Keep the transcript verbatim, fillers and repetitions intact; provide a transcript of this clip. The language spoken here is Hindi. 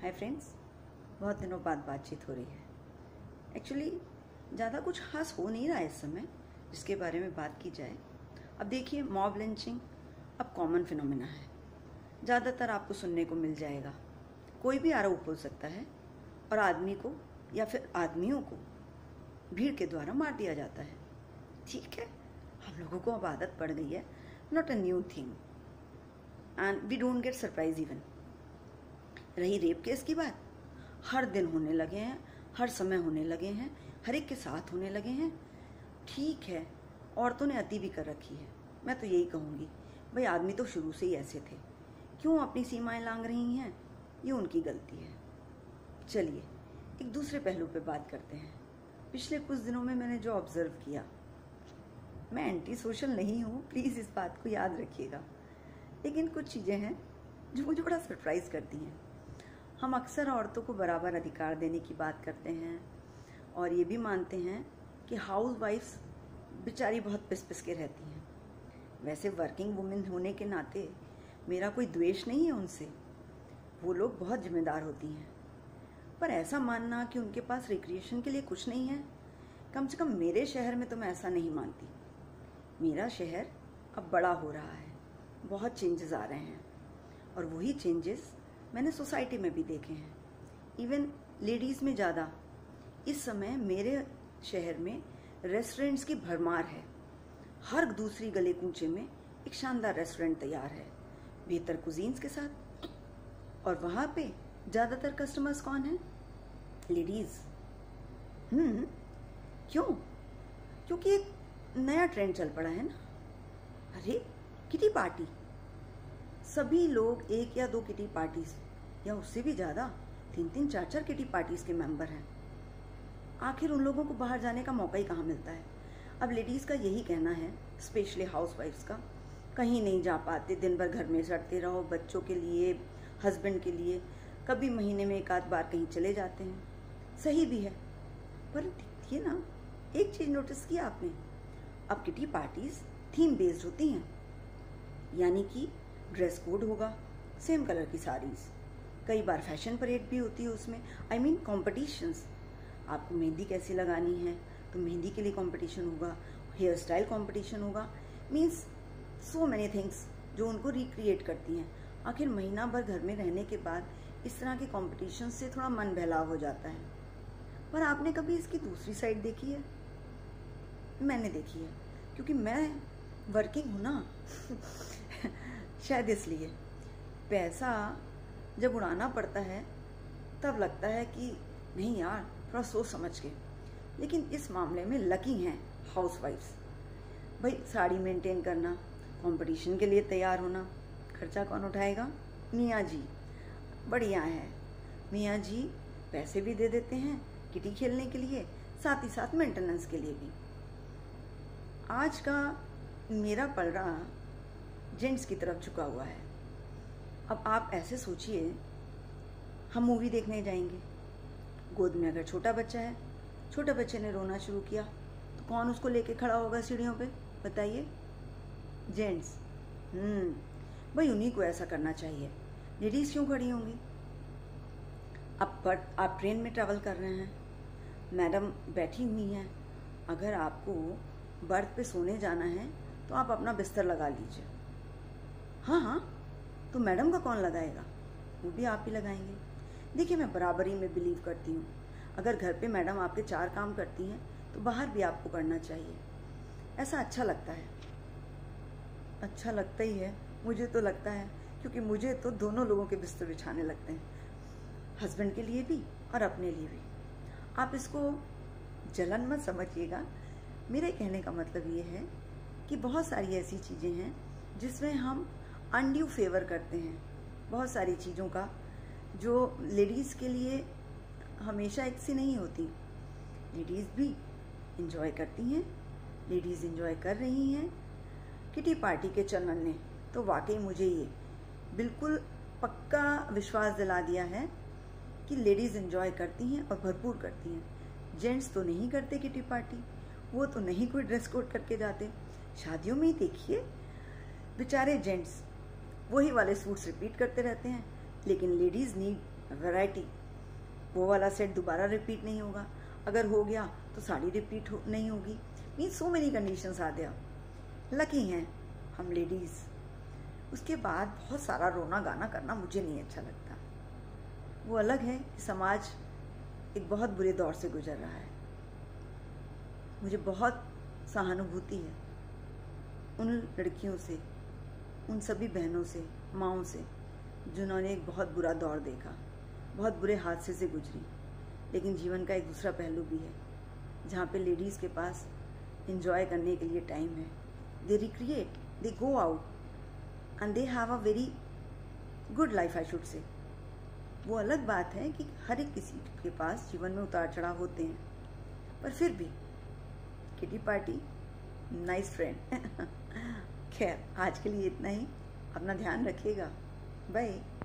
हाय फ्रेंड्स, बहुत दिनों बाद बातचीत हो रही है। एक्चुअली ज़्यादा कुछ खास हो नहीं रहा है इस समय जिसके बारे में बात की जाए। अब देखिए, मॉब लिंचिंग अब कॉमन फिनोमेना है, ज़्यादातर आपको सुनने को मिल जाएगा। कोई भी आरोप हो सकता है और आदमी को या फिर आदमियों को भीड़ के द्वारा मार दिया जाता है। ठीक है, हम लोगों को अब आदत पड़ गई है, not a new thing and we don't get surprise even. रही रेप केस की बात, हर दिन होने लगे हैं, हर समय होने लगे हैं, हर एक के साथ होने लगे हैं। ठीक है, औरतों ने अति भी कर रखी है। मैं तो यही कहूँगी, भाई आदमी तो शुरू से ही ऐसे थे, क्यों अपनी सीमाएं लांघ रही हैं, ये उनकी गलती है। चलिए एक दूसरे पहलू पे बात करते हैं। पिछले कुछ दिनों में मैंने जो ऑब्जर्व किया, मैं एंटी सोशल नहीं हूँ, प्लीज़ इस बात को याद रखिएगा, लेकिन कुछ चीज़ें हैं जो मुझे बड़ा सरप्राइज़ करती हैं। हम अक्सर औरतों को बराबर अधिकार देने की बात करते हैं और ये भी मानते हैं कि हाउस वाइफ्स बेचारी बहुत पिस पिस के रहती हैं। वैसे वर्किंग वुमेन होने के नाते मेरा कोई द्वेष नहीं है उनसे, वो लोग बहुत जिम्मेदार होती हैं। पर ऐसा मानना कि उनके पास रिक्रिएशन के लिए कुछ नहीं है, कम से कम मेरे शहर में तो मैं ऐसा नहीं मानती। मेरा शहर अब बड़ा हो रहा है, बहुत चेंजेस आ रहे हैं और वही चेंजेस मैंने सोसाइटी में भी देखे हैं, इवन लेडीज़ में ज़्यादा। इस समय मेरे शहर में रेस्टोरेंट्स की भरमार है, हर दूसरी गली कूचे में एक शानदार रेस्टोरेंट तैयार है बेहतर कुजीन्स के साथ। और वहाँ पे ज़्यादातर कस्टमर्स कौन हैं? लेडीज़। हम्म क्यों? क्योंकि एक नया ट्रेंड चल पड़ा है ना। अरे किटी पार्टी, सभी लोग एक या दो किटी पार्टीज या उससे भी ज़्यादा तीन तीन चार चार किटी पार्टीज़ के मेंबर हैं। आखिर उन लोगों को बाहर जाने का मौका ही कहाँ मिलता है। अब लेडीज़ का यही कहना है, स्पेशली हाउस वाइफ्स का, कहीं नहीं जा पाते, दिन भर घर में सड़ते रहो, बच्चों के लिए, हस्बैंड के लिए, कभी महीने में एक आध बार कहीं चले जाते हैं। सही भी है, पर देखिए ना, एक चीज़ नोटिस किया आपने, अब किटी पार्टीज़ थीम बेस्ड होती हैं, यानी कि ड्रेस कोड होगा, सेम कलर की साड़ीज़, कई बार फैशन परेड भी होती है उसमें, आई मीन कॉम्पिटिशन्स। आपको मेहंदी कैसी लगानी है तो मेहंदी के लिए कंपटीशन होगा, हेयर स्टाइल कंपटीशन होगा, मीन्स सो मैनी थिंग्स जो उनको रिक्रिएट करती हैं। आखिर महीना भर घर में रहने के बाद इस तरह के कॉम्पिटिशन से थोड़ा मन बहलाव हो जाता है। पर आपने कभी इसकी दूसरी साइड देखी है? मैंने देखी है, क्योंकि मैं वर्किंग हूँ ना शायद इसलिए। पैसा जब उड़ाना पड़ता है तब लगता है कि नहीं यार, थोड़ा सोच समझ के। लेकिन इस मामले में लकी हैं हाउस वाइफ्स। भाई साड़ी मेंटेन करना, कंपटीशन के लिए तैयार होना, खर्चा कौन उठाएगा? मियाँ जी। बढ़िया है, मियाँ जी पैसे भी दे देते हैं किटी खेलने के लिए, साथ ही साथ मेंटेनेंस के लिए भी। आज का मेरा पलड़ा जेंट्स की तरफ झुका हुआ है। अब आप ऐसे सोचिए, हम मूवी देखने जाएंगे, गोद में अगर छोटा बच्चा है, छोटे बच्चे ने रोना शुरू किया तो कौन उसको लेके खड़ा होगा सीढ़ियों पे? बताइए, जेंट्स। हम्म भाई उन्हीं को ऐसा करना चाहिए, लेडीज़ क्यों खड़ी होंगी? अब पर आप ट्रेन में ट्रैवल कर रहे हैं, मैडम बैठी हुई हैं, अगर आपको बर्थ पे सोने जाना है तो आप अपना बिस्तर लगा लीजिए। हाँ हाँ, तो मैडम का कौन लगाएगा? वो भी आप ही लगाएंगे। देखिए, मैं बराबरी में बिलीव करती हूँ। अगर घर पे मैडम आपके चार काम करती हैं तो बाहर भी आपको करना चाहिए। ऐसा अच्छा लगता है। अच्छा लगता ही है, मुझे तो लगता है, क्योंकि मुझे तो दोनों लोगों के बिस्तर बिछाने लगते हैं, हस्बैंड के लिए भी और अपने लिए भी। आप इसको जलन मत समझिएगा, मेरे कहने का मतलब ये है कि बहुत सारी ऐसी चीज़ें हैं जिसमें हम अनड्यू फेवर करते हैं, बहुत सारी चीज़ों का जो लेडीज़ के लिए हमेशा एक सी नहीं होती। लेडीज़ भी इंजॉय करती हैं, लेडीज़ इंजॉय कर रही हैं। किटी पार्टी के चलन ने तो वाकई मुझे ये बिल्कुल पक्का विश्वास दिला दिया है कि लेडीज़ इंजॉय करती हैं और भरपूर करती हैं। जेंट्स तो नहीं करते किटी पार्टी, वो तो नहीं कोई ड्रेस कोड करके जाते। शादियों में ही देखिए, बेचारे जेंट्स वही वाले सूट्स रिपीट करते रहते हैं, लेकिन लेडीज़ नीड वैरायटी, वो वाला सेट दोबारा रिपीट नहीं होगा, अगर हो गया तो साड़ी रिपीट हो, नहीं होगी। मीन सो मेनी कंडीशंस आ गया। लकी हैं हम लेडीज़। उसके बाद बहुत सारा रोना गाना करना मुझे नहीं अच्छा लगता। वो अलग है कि समाज एक बहुत बुरे दौर से गुजर रहा है। मुझे बहुत सहानुभूति है उन लड़कियों से, उन सभी बहनों से, माँओं से, जिन्होंने एक बहुत बुरा दौर देखा, बहुत बुरे हादसे से गुजरी। लेकिन जीवन का एक दूसरा पहलू भी है जहाँ पे लेडीज़ के पास एंजॉय करने के लिए टाइम है। They recreate, they go out and they have a very good life, I should say. वो अलग बात है कि हर एक किसी के पास जीवन में उतार चढ़ाव होते हैं, पर फिर भी किटी पार्टी नाइस फ्रेंड। खैर, आज के लिए इतना ही। अपना ध्यान रखिएगा। बाय।